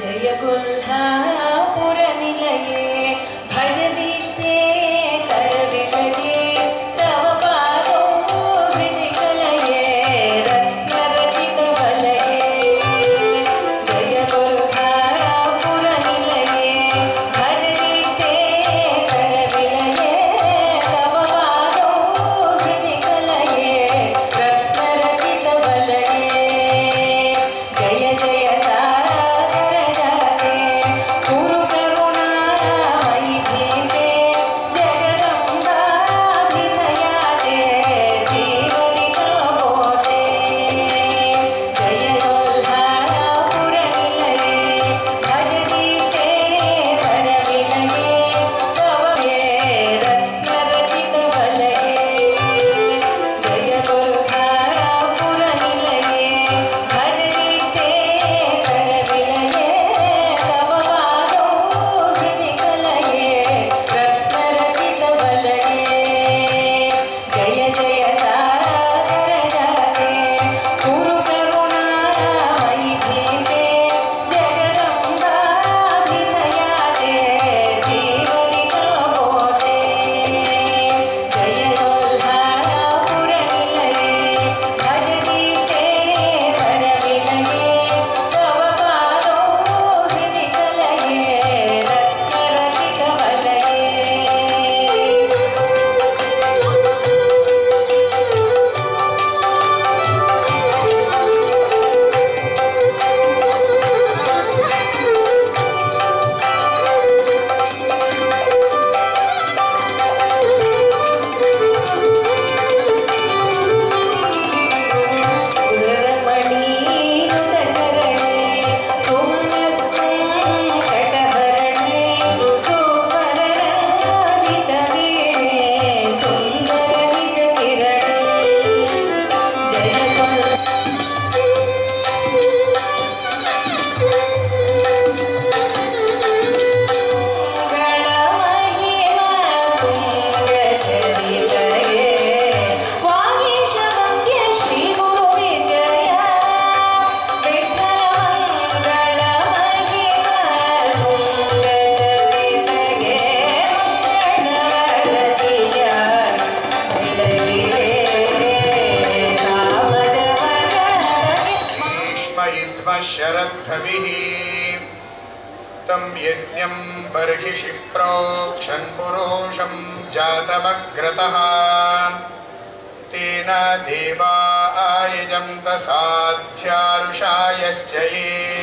शरद्धभिः तं यज्ञं बर्हिषि प्रोक्षन् पुरुषं जातमग्रतः तेन देवा आयजन्त साध्यारुषायश्च ये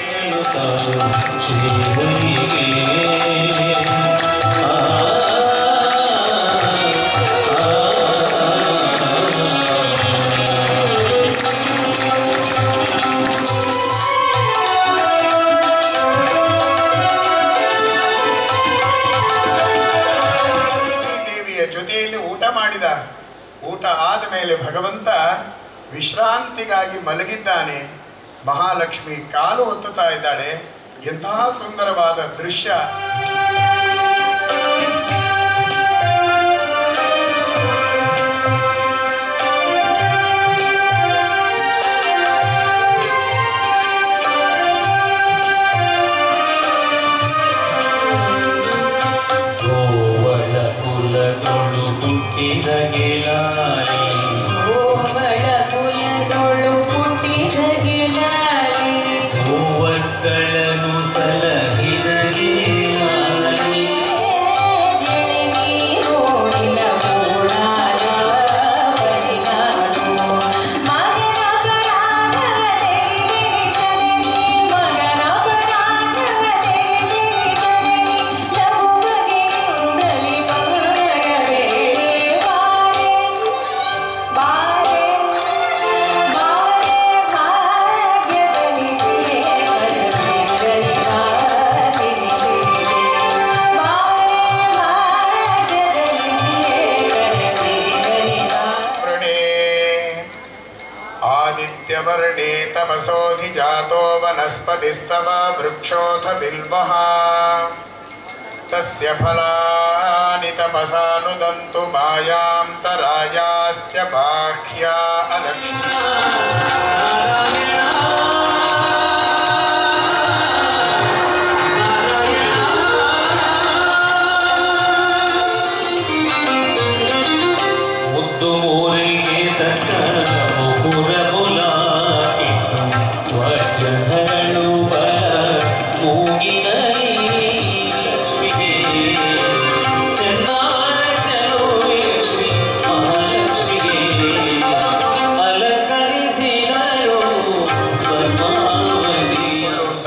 ಊಟ ಆದ ಮೇಲೆ ಭಗವಂತ ವಿಶ್ರಾಂತಿಗಾಗಿ ಮಲಗಿದ್ದಾನೆ. ಮಹಾಲಕ್ಷ್ಮಿ ಕಾಲು ಒತ್ತುತ್ತಾ ಇದ್ದಾಳೆ. ಎಂತಹ ಸುಂದರವಾದ ದೃಶ್ಯ. तपसोऽधिजातो वनस्पतिस्तव वृक्षोऽथ बिल्वः तस्य फलानि तपसानुदन्तु मायां तरायाश्च बाह्या अलक्ष्मी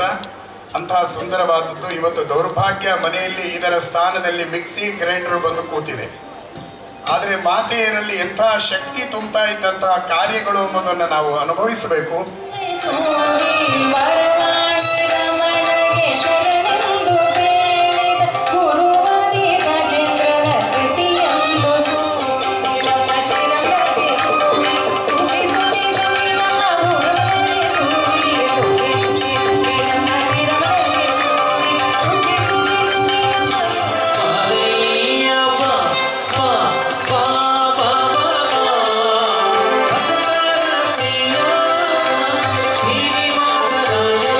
ಅಂತಹ ಸುಂದರವಾದದ್ದು. ಇವತ್ತು ದೌರ್ಭಾಗ್ಯ, ಮನೆಯಲ್ಲಿ ಇದರ ಸ್ಥಾನದಲ್ಲಿ ಮಿಕ್ಸಿ ಗ್ರೈಂಡರ್ ಬಂದು ಕೂತಿದೆ. ಆದರೆ ಮಾತೆಯರಲ್ಲಿ ಎಂತಹ ಶಕ್ತಿ ತುಂಬ್ತಾ ಇದ್ದಂತಹ ಕಾರ್ಯಗಳು ಅನ್ನೋದನ್ನು ನಾವು ಅನುಭವಿಸಬೇಕು. Yeah.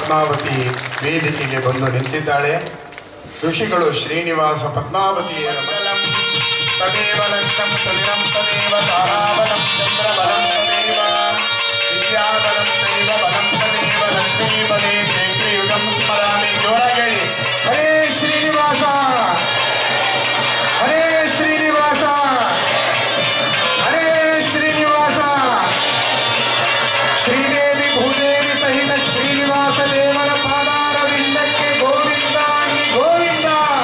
ಪದ್ಮಾವತಿ ವೇದಿಕೆಗೆ ಬಂದು ನಿಂತಿದ್ದಾಳೆ. ಋಷಿಗಳು ಶ್ರೀನಿವಾಸ ಪದ್ಮಾವತಿಯರ ಬಲಂ ತದೇವ ಲಗ್ನಂ ಸಲಿರಂ ತದೇವ ತಾರಾಬಲಂ ಚಂದ್ರಬಲಂ ತದೇವ ವಿದ್ಯಾಬಲಂ ತದೇವ ಬಲಂ ತದೇವ ಲಕ್ಷ್ಮೀಪದೇ ಚೈತ್ರಯುಗಂ ಸ್ಮರಾಮಿ. ಜೋರಾಗಿ ಹೇಳಿ, ಹರೇ ಶ್ರೀನಿವಾಸ, ಹರೇ ಶ್ರೀನಿವಾಸ, ಹರೇ ಶ್ರೀನಿವಾಸ. ಶ್ರೀದೇವಿ ಭೂದೇವಿ ಸಹಿತ ಶ್ರೀನಿವಾಸ ದೇವರ ಪಾದಾರವಿಂದಕ್ಕೆ ಗೋವಿಂದ ಗೋವಿಂದ.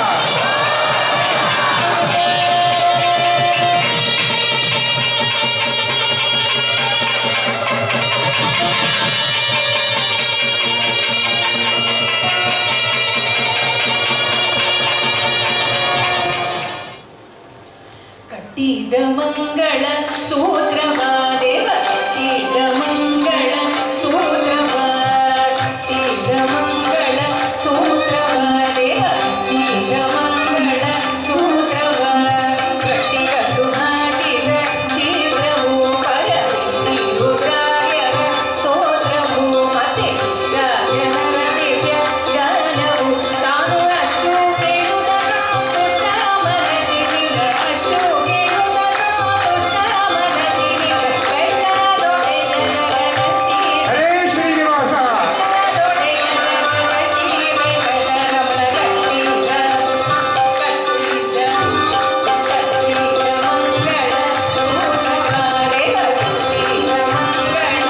ಕಟ್ಟಿದ ಮಂಗಳ ಸೂತ್ರವ ದೇವ, ಕಟ್ಟಿದ ಮಂಗಳ ಸೂತ್ರವ, ಕಟ್ಟಿದ ಮಂಗಳ ಸೂತ್ರವ ದೇವ, ಕಟ್ಟಿದ ಮಂಗಳ ಸೂತ್ರವ, ಕಟ್ಟಿ ಕಟ್ಟು ಹಾಕಿದ ಚಿತ್ರವು ಪರಮೇಶ್ವರಿ ರುದ್ರಾಯರ ಸ್ತೋತ್ರವು ಮತ್ತೆ ಶಿಷ್ಟಾಜನರ ದಿವ್ಯ ಗಾನವು. ತಾನು ಅಷ್ಟು ಕೇಳುವ ಸಂತೋಷ ಮನಸ್ಸಿನಿಂದ, ಅಷ್ಟು ಕೇಳುವ ಸಂತೋಷ ಮನಸ್ಸಿನಿಂದ, ಬೆಳ್ಳದೊಡೆಯನ ಗತಿ ಹರೇ ಶ್ರೀನಿವಾಸ. ಬೆಳ್ಳದೊಡೆಯನ ಗತಿ ಬೆಳ್ಳರಮಣ ಕಟ್ಟಿದ ಕಟ್ಟಿದ ಕಟ್ಟಿದ ಮಂಗಳ ಸೂತ್ರವ ದೇವ, ಕಟ್ಟಿದ ಮಂಗಳ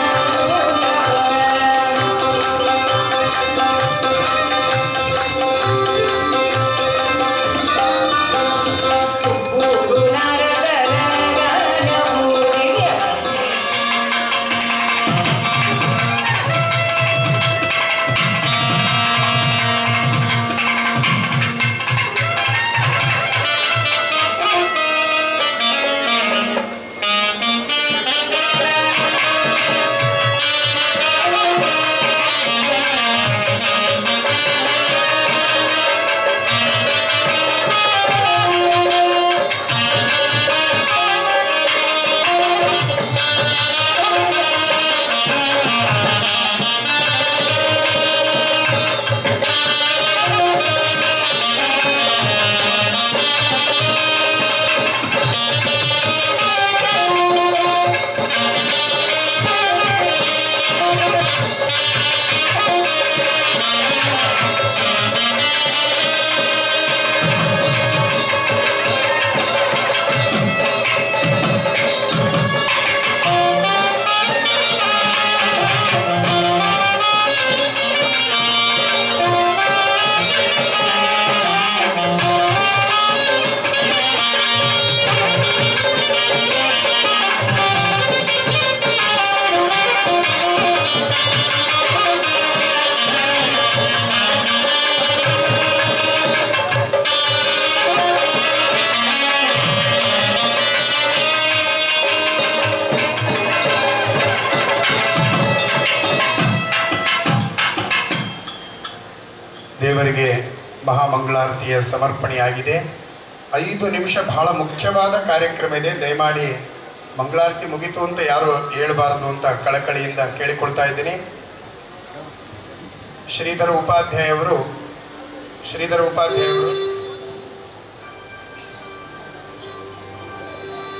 ತುಪ್ಪೂರು ನಾರದರ ಗಾನವು ದಿವ್ಯ. ದೇವರಿಗೆ ಮಹಾಮಂಗಳಾರತಿಯ ಸಮರ್ಪಣೆಯಾಗಿದೆ. 5 ನಿಮಿಷ ಬಹಳ ಮುಖ್ಯವಾದ ಕಾರ್ಯಕ್ರಮ ಇದೆ. ದಯಮಾಡಿ ಮಂಗಳಾರತಿ ಮುಗಿತು ಅಂತ ಯಾರು ಹೇಳಬಾರದು ಅಂತ ಕಳಕಳಿಯಿಂದ ಕೇಳಿಕೊಳ್ತಾ ಇದ್ದೀನಿ. ಶ್ರೀಧರ ಉಪಾಧ್ಯಾಯವರು